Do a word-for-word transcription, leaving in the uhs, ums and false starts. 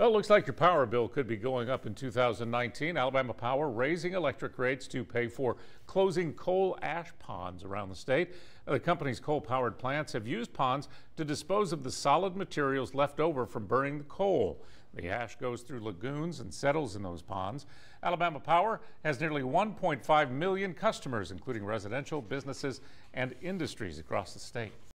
Well, it looks like your power bill could be going up in two thousand nineteen. Alabama Power raising electric rates to pay for closing coal ash ponds around the state. The company's coal-powered plants have used ponds to dispose of the solid materials left over from burning the coal. The ash goes through lagoons and settles in those ponds. Alabama Power has nearly one point five million customers, including residential, businesses, and industries across the state.